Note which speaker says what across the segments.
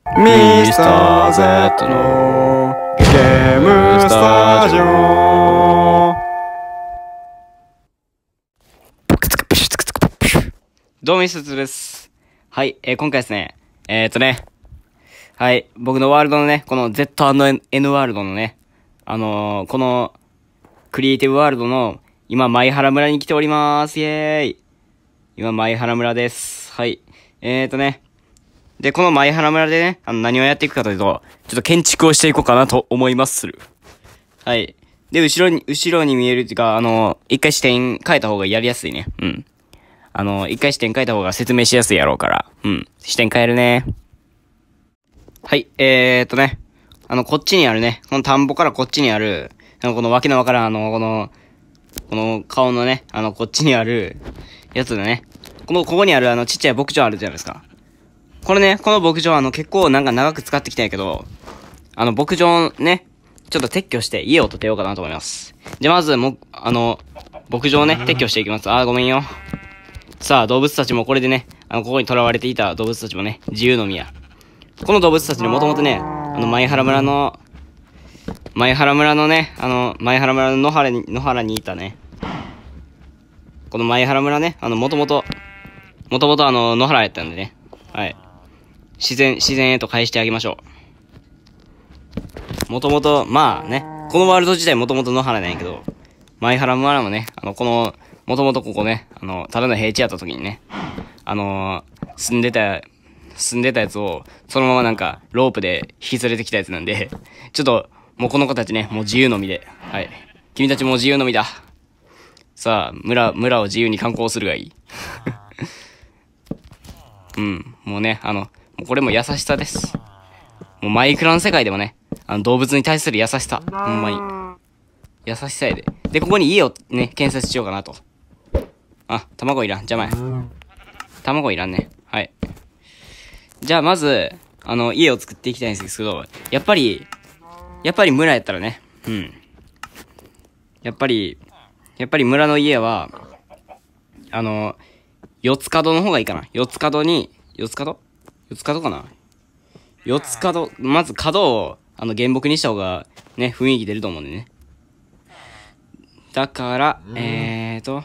Speaker 1: ミスター Z のゲームスタジオ。
Speaker 2: どうもミスター Z です。はい、今回ですね、はい、僕のワールドのね、この Z&N ワールドのね、このクリエイティブワールドの今、舞原村に来ております。イエーイ。今、舞原村です。はい。で、この舞原村でね、何をやっていくかというと、ちょっと建築をしていこうかなと思いまする。はい。で、後ろに見えるっていうか、一回視点変えた方がやりやすいね。うん。一回視点変えた方が説明しやすいやろうから。うん。視点変えるね。はい。こっちにあるね、この田んぼからこっちにある、このわけのわからん、この顔のね、こっちにある、やつだね。ここにあるちっちゃい牧場あるじゃないですか。これね、この牧場結構なんか長く使ってきたんやけど、牧場ね、ちょっと撤去して家を建てようかなと思います。じゃ、まず牧場をね、撤去していきます。ごめんよ。さあ、動物たちもこれでね、ここに囚われていた動物たちもね、自由の身や。この動物たちにもともとね、舞原村のね、舞原村の野原にいたね、この舞原村ね、もともと野原やったんでね、はい。自然へと返してあげましょう。もともと、まあね、このワールド自体もともと野原なんやけど、舞原村もね、もともとここね、ただの平地やった時にね、住んでたやつを、そのままなんか、ロープで引き連れてきたやつなんで、ちょっと、もうこの子たちね、もう自由の身で、はい。君たちもう自由の身だ。さあ、村を自由に観光するがいい。うん、もうね、もうこれも優しさです。もうマイクラの世界でもね、動物に対する優しさ。ほんまに。優しさやで。で、ここに家をね、建設しようかなと。卵いらん。邪魔や。卵いらんね。はい。じゃあ、まず、家を作っていきたいんですけど、やっぱり村やったらね、うん。やっぱり村の家は、四つ角の方がいいかな。四つ角かな。まず角を、原木にした方が、ね、雰囲気出ると思うんでね。だから、ど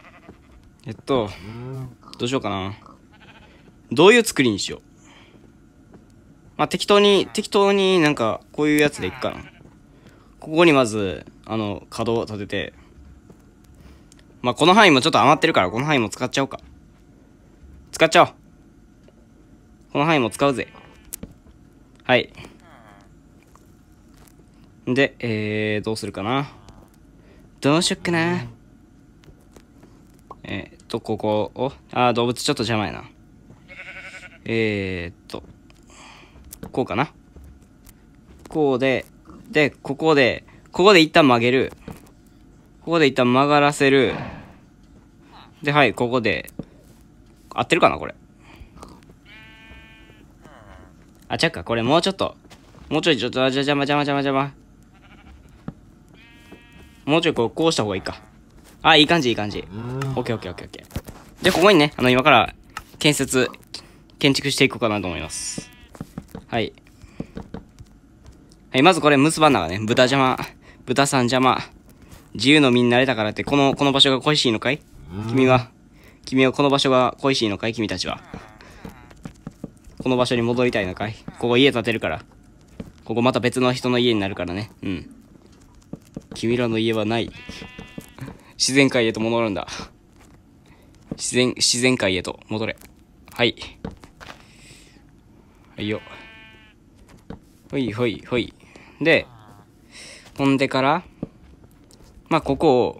Speaker 2: うしようかな。どういう作りにしよう。まあ、適当になんか、こういうやつでいくかな。ここにまず、角を立てて、まあ、この範囲もちょっと余ってるから、この範囲も使っちゃおうか。使っちゃおう。この範囲も使うぜ。はい。で、どうするかな。どうしよっかな。ここを、動物ちょっと邪魔やな。こうかな。こうで、ここで一旦曲げる。ここで一旦曲がらせる。で、はい、ここで、合ってるかなこれ。ちゃうか、これもうちょっと、邪魔。もうちょいこうした方がいいか。いい感じ。オッケー。じゃあ、ここにね、今から建築していこうかなと思います。はい。はい、まずこれ結ばんながね、豚さん邪魔。自由の身になれたからって、この場所が恋しいのかい？君はこの場所が恋しいのかい？君たちは。この場所に戻りたいのかい？ここ家建てるから。ここまた別の人の家になるからね。うん。君らの家はない。自然界へと戻るんだ。自然界へと戻れ。はい。はいよ。ほい。で、ほんでから、まあ、ここ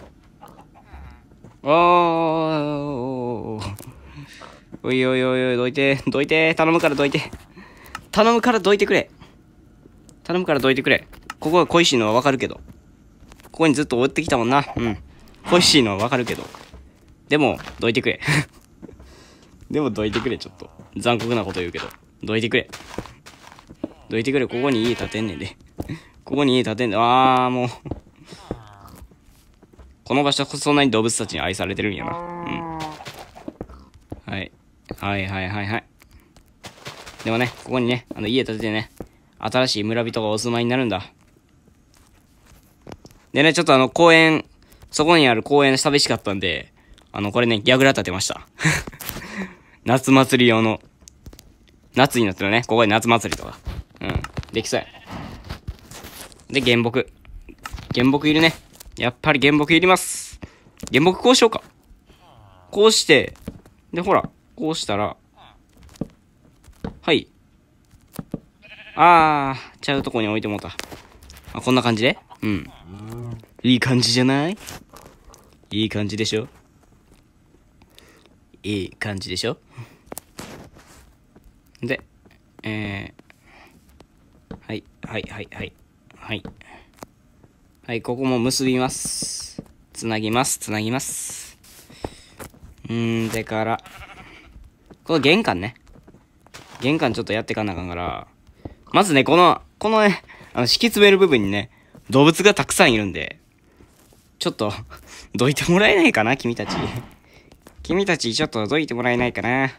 Speaker 2: を、おい、どいて、頼むからどいてくれ。ここが恋しいのはわかるけど。ここにずっと追ってきたもんな。うん。恋しいのはわかるけど。でも、どいてくれ。ちょっと。残酷なこと言うけど。どいてくれ。ここに家建てんねんで。もう。この場所そんなに動物たちに愛されてるんやな。うん。はい。 でもね、ここにね、家建ててね、新しい村人がお住まいになるんだ。でね、ちょっと公園、そこにある公園寂しかったんで、これね、ギャグラ立てました。夏祭り用の。夏になったらね、ここで夏祭りとか。うん。できそうや。で、原木。原木いるね。やっぱり原木いります。原木こうしようか。こうして、で、ほら、こうしたら、はい。ちゃうとこに置いてもうた。こんな感じでうん。いい感じじゃない？いい感じでしょ？いい感じでしょ？で、はい、はい、はい、はい。はい。はい、ここも結びます。つなぎます、つなぎます。でから、この玄関ね。玄関ちょっとやってかなあかんから、まずね、このね、敷き詰める部分にね、動物がたくさんいるんで、ちょっと、どいてもらえないかな、君たち。君たち、ちょっとどいてもらえないかな。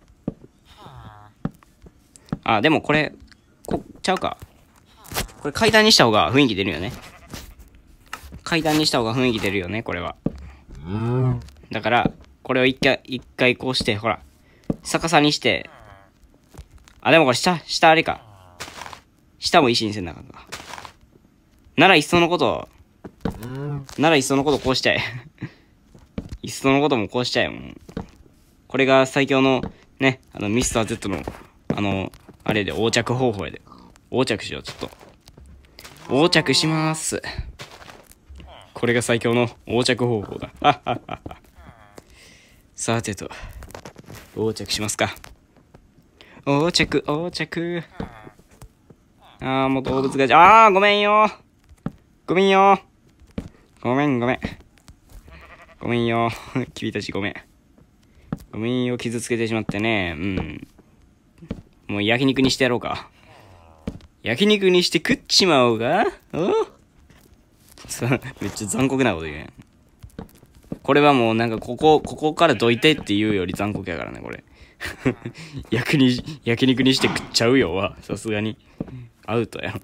Speaker 2: でもこれ、ちゃうか。これ階段にした方が雰囲気出るよね。階段にした方が雰囲気出るよね、これは。だから、これを一回こうして、ほら、逆さにして、でもこれ下あれか。下も石にせんなあかんか。ならいっそのことこうしちゃえ。いっそのこともこうしちゃえもん。これが最強の、ね、ミスター Z の、あれで横着方法やで。横着しよう、ちょっと。横着しまーす。これが最強の横着方法だ。さてと、横着しますか。横着。もう動物が、ごめんよ。ごめんよ。ごめんよ。君たちごめん。ごめんよ、傷つけてしまってね。もう焼肉にしてやろうか。焼肉にして食っちまおうか。めっちゃ残酷なこと言うやん。これはもうなんかここからどいてっていうより残酷やからね、これ。焼肉にして食っちゃうよは、さすがに。アウトやろ。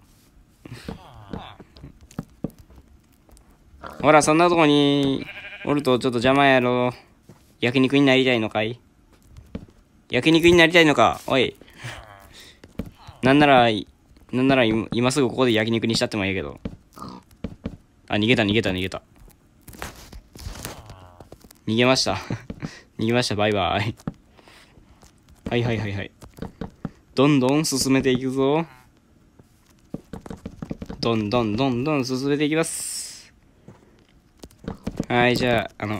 Speaker 2: ほら、そんなとこにおるとちょっと邪魔やろ。焼肉になりたいのかい？焼肉になりたいのか？おい。なんなら今すぐここで焼肉にしたってもいいけど。逃げた。逃げました。バイバイ。はい。どんどん進めていくぞ。どんどん進めていきます。はい、じゃあ、はい。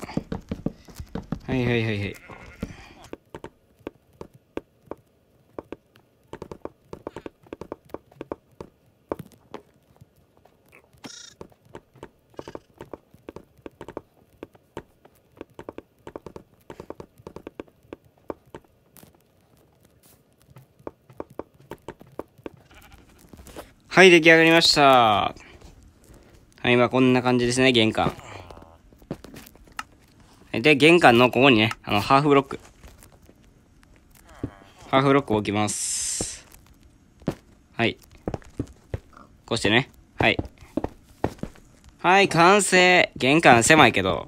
Speaker 2: はい、出来上がりました。はい、こんな感じですね、玄関。で、玄関のここにね、ハーフブロックを置きます。はい。こうしてね。はい。はい、完成。玄関狭いけど。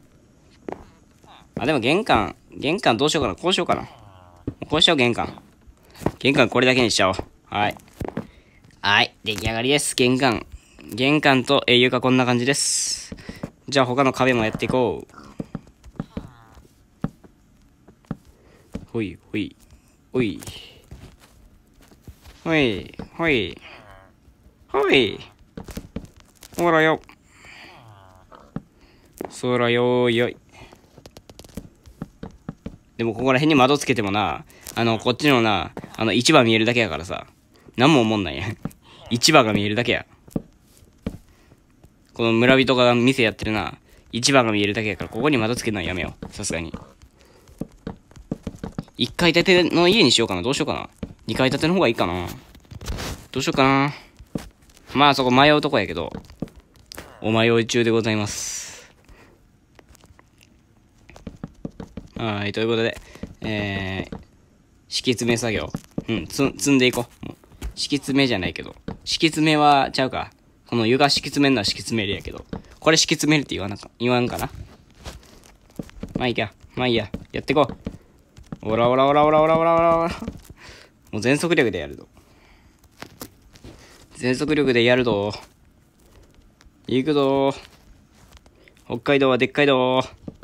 Speaker 2: でも玄関どうしようかな。こうしようかな。こうしよう、玄関これだけにしちゃおう。はい。はい、出来上がりです。玄関と床こんな感じです。じゃあ他の壁もやっていこう。ほい。ほらよ。そらよーい。でもここら辺に窓つけてもな、こっちのな、市場見えるだけやからさ、なんも思んないや。市場が見えるだけや。この村人が店やってるな、市場が見えるだけやから、ここに窓つけるのはやめよう。さすがに。1階建ての家にしようかな。どうしようかな。2階建ての方がいいかな。どうしようかな。まあそこ迷うとこやけど、お迷い中でございます。はい、ということで、敷き詰め作業。 積んでいこう。もう敷き詰めじゃないけど。敷き詰めはちゃうか。この床敷き詰めんのは敷き詰めるやけど。これ敷き詰めるって言わんかな。まあいいか。まあいいや。やっていこう。オラオラオラオラオラオラオラオラ。もう全速力でやるぞ。全速力でやるぞ。行くぞ。北海道はでっかいぞ。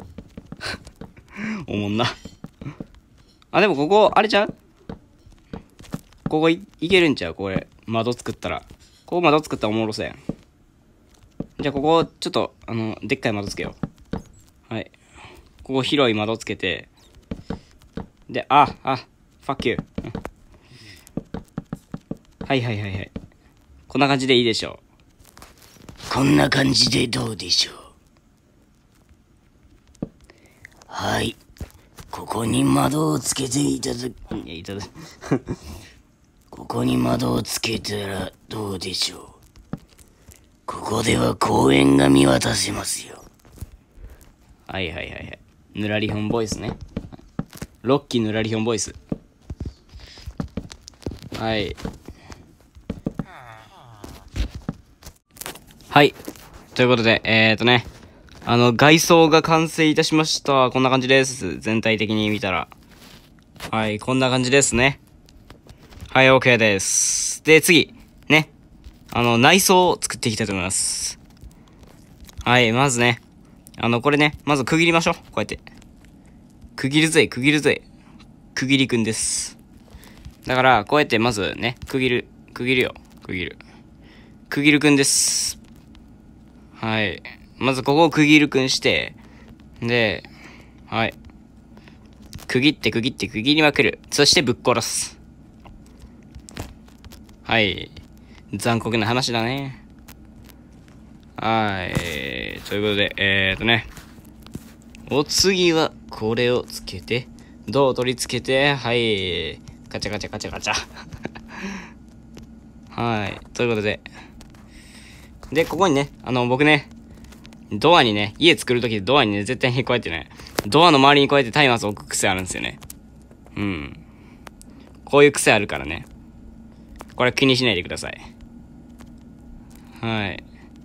Speaker 2: おもんな。あ、でもここ、あれちゃう？ここいけるんちゃう？これ。窓作ったら。ここ窓作ったらおもろそうやん。じゃあここ、ちょっと、でっかい窓つけよう。はい。ここ広い窓つけて。で、ファッキュー。はいはいはいはい。こんな感じでいいでしょう。
Speaker 3: こんな感じでどうでしょう。はい。ここに窓をつけていただここに窓をつけたらどうでしょう。ここでは公園が見渡せますよ。
Speaker 2: はいはいはいはい。ぬらりほんボイスね。ロッキーぬらりほんボイス。はい。はい。ということで、外装が完成いたしました。こんな感じです。全体的に見たら。はい、こんな感じですね。はい、OK です。で、次。ね。内装を作っていきたいと思います。はい、まずね。これね、まず区切りましょう。こうやって。区切るぜ。区切りくんです。だから、こうやってまずね、区切るよ。区切るくんです。はい。まずここを区切るくんして、で、はい。区切りまくる。そしてぶっ殺す。はい。残酷な話だね。はい。ということで、お次は、これをつけて、銅を取り付けて、はい。ガチャガチャガチャガチャ。はい。ということで。で、ここにね、僕ね、ドアにね、家作るときドアにね、絶対にこうやってね、ドアの周りにこうやって松明を置く癖あるんですよね。うん。こういう癖あるからね。これ気にしないでください。はい。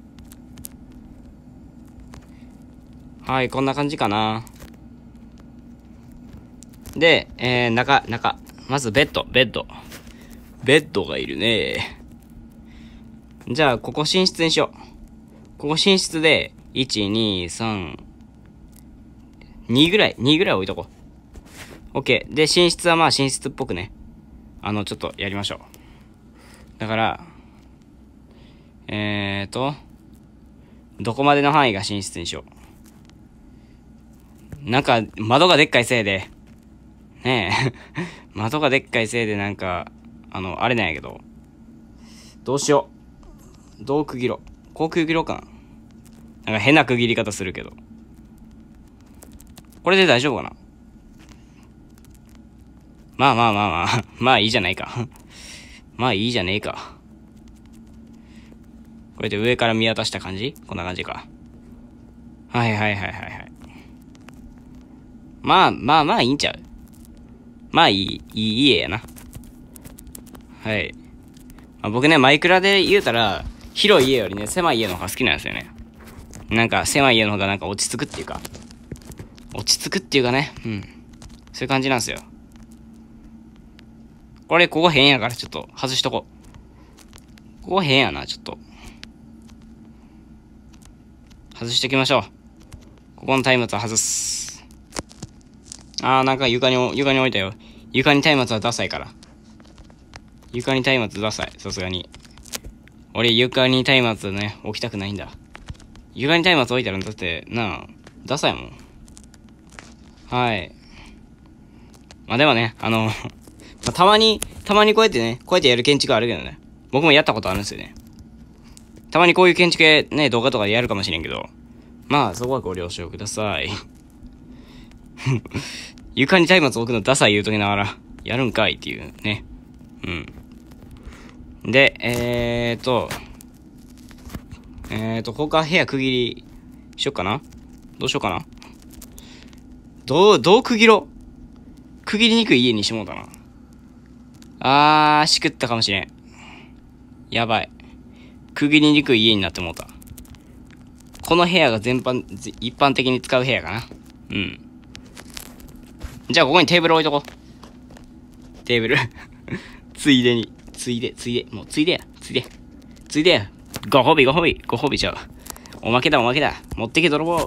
Speaker 2: はい、こんな感じかな。で、中。まずベッドがいるね。じゃあ、ここ寝室にしよう。ここ寝室で、1、2、3、2ぐらい置いとこう。OK。で、寝室はまあ寝室っぽくね。ちょっとやりましょう。だから、どこまでの範囲が寝室にしよう。なんか、窓がでっかいせいで、ねえ、窓がでっかいせいでなんか、あれなんやけど、どうしよう。どう区切ろう。こう区切ろうかな。なんか変な区切り方するけど。これで大丈夫かな。まあ。まあいいじゃないか。まあいいじゃねえか。これで上から見渡した感じ？こんな感じか。はい。まあいいんちゃう？まあいい家やな。はい。まあ、僕ね、マイクラで言うたら、広い家よりね、狭い家の方が好きなんですよね。なんか、狭い家の方がなんか落ち着くっていうかね。うん。そういう感じなんですよ。ここ変やからちょっと外しとこう。ここ変やな、ちょっと。外しておきましょう。ここの松明は外す。なんか床に置いたよ。床に松明はダサいから。床に松明ダサい。さすがに。俺床に松明ね、置きたくないんだ。床に松明置いたらだって、ダサいもん。はい。まあでもね、たまにこうやってね、こうやってやる建築あるけどね。僕もやったことあるんですよね。たまにこういう建築ね、動画とかでやるかもしれんけど、まあそこはご了承ください。床に松明置くのダサい言うときながら、やるんかいっていうね。うん。で、他部屋区切りしよっかな？どうしようかな？どう区切ろう？区切りにくい家にしてもうたな。 しくったかもしれん。やばい。区切りにくい家になってもうた。この部屋が一般的に使う部屋かな。うん。じゃあここにテーブル置いとこう。テーブル。ついで、もうついでや。ご褒美ちゃう。おまけだ。持ってけ、泥棒。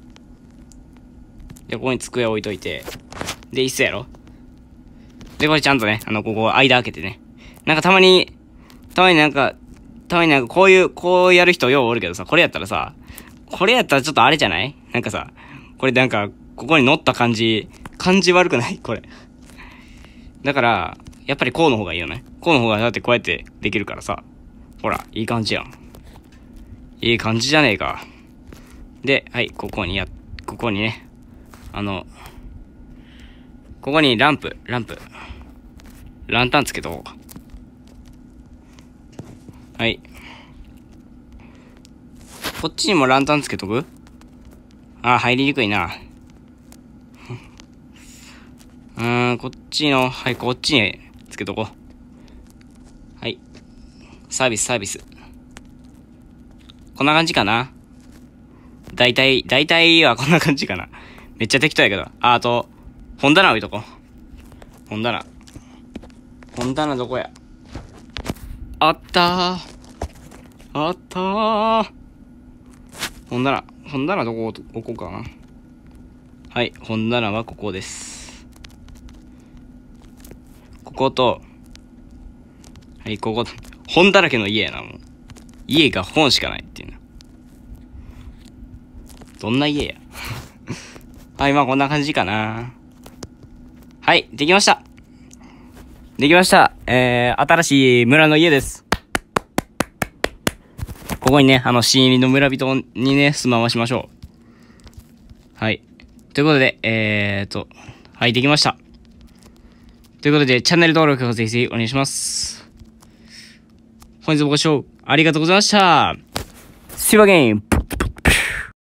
Speaker 2: で、ここに机置いといて。で、椅子やろ。で、これちゃんとね、ここ間開けてね。なんかたまになんかこうやる人ようおるけどさ、これやったらちょっとあれじゃない？なんかさ、これなんか、ここに乗った感じ悪くないこれ。だから、やっぱりこうの方がいいよね。こうの方がだってこうやってできるからさ。ほら、いい感じやん。いい感じじゃねえか。で、はい、ここにね、ここにランタンつけとこうか。はい。こっちにもランタンつけとく？入りにくいな。こっちにつけとこう。はい。サービス。こんな感じかな。大体はこんな感じかな。めっちゃ適当やけど。あと、本棚置いとこう。本棚どこや？あったー。本棚どこ置こうかな。はい、本棚はここです。ここと、はい、ここ、本だらけの家やな、もう。家が本しかないっていうな。どんな家や。はい、まあこんな感じかな。はい、できました。新しい村の家です。ここにね、新入りの村人にね、住まわしましょう。はい。ということで、はい、できました。ということで、チャンネル登録をぜひぜひお願いします。本日もご視聴ありがとうございました。See you again!